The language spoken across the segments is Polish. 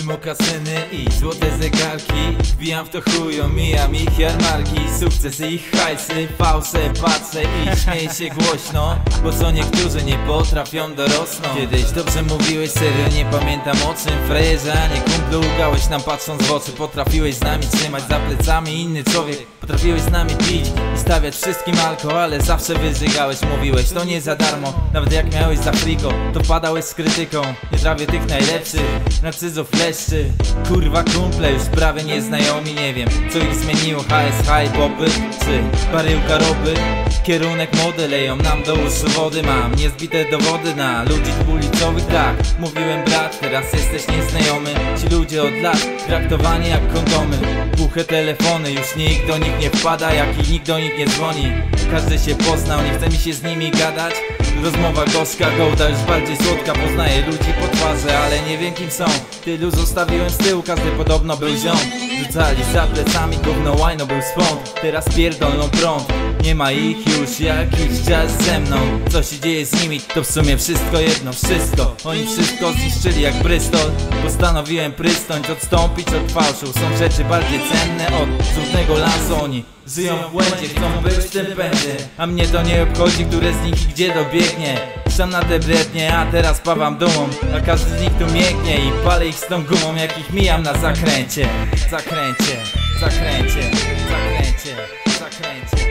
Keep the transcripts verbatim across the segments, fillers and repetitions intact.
mokasyny i złote zegarki. Wbijam w to chuj, omijam ich jarmarki. Sukcesy ich hajsy, fałsze patrzę i śmieję się głośno, bo co niektórzy nie potrafią dorosnąć. Kiedyś dobrze mówiłeś, serio nie pamiętam o czym. Frajerze, a nie kumplu, ugałeś nam patrząc w oczy. Potrafiłeś z nami trzymać za plecami inny człowiek. Potrafiłeś z nami pić i stawiać wszystkim alkohol, ale zawsze wyżygałeś, mówiłeś to nie za darmo. Nawet jak miałeś za friko, to padałeś z krytyką. Nie trawię tych najlepszych, narcyzów leszczy. Kurwa kumple, już prawie nieznajomi. Nie wiem co ich zmieniło, H S, high, popy czy baryłka roby. Kierunek mody leją nam do uszu wody. Mam niezbite dowody na ludzi ulicowych. Tak, mówiłem brat, teraz jesteś nieznajomy. Ci ludzie od lat traktowani jak kondomy. Głuche telefony, już nikt do nich nie wpada, jak i nikt do nich nie dzwoni. Każdy się poznał, nie chce mi się z nimi gadać. Rozmowa gorzka, gołda już bardziej słodka. Poznaję ludzi po twarzy, ale nie wiem kim są. Tylu zostawiłem z tyłu, każdy podobno był ziom. Rzucali za plecami, gówno łajno był swąd. Teraz pierdolną prąd, nie ma ich już jakiś czas ze mną. Co się dzieje z nimi, to w sumie wszystko jedno, wszystko. Oni wszystko zniszczyli jak Bristol. Postanowiłem prysnąć, odstąpić od fałszu. Są rzeczy bardziej cenne od złotego lansu. Oni żyją w błędzie, chcą być w tym pędzie, a mnie to nie obchodzi, które z nich i gdzie dobiegnie. Sam na te brednie, a teraz pawam dumą. A każdy z nich tu mięknie i palę ich z tą gumą, jak ich mijam na zakręcie. Zakręcie, zakręcie, zakręcie, zakręcie.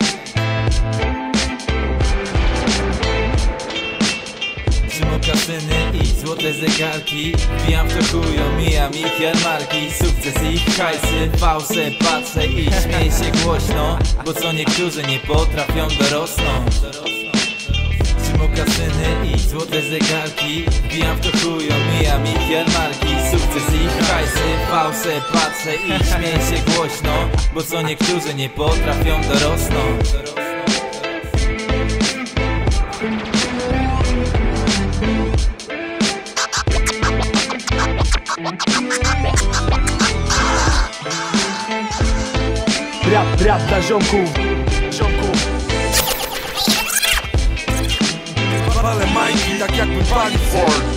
Mokasyny i złote zegarki. Wbijam w to chuj, omijam ich jarmarki. Sukcesy ich hajsy, fałsze patrzę i śmieję się głośno, bo co niektórzy nie potrafią dorosnąć. Mokasyny i złote zegarki. Wbijam w to chuj, omijam ich jarmarki. Sukcesy ich hajsy, fałsze patrzę i śmieję się głośno, bo co niektórzy nie potrafią dorosnąć. Rap, rap dla ziomków, ziomków. Palę majki tak jakbym palił.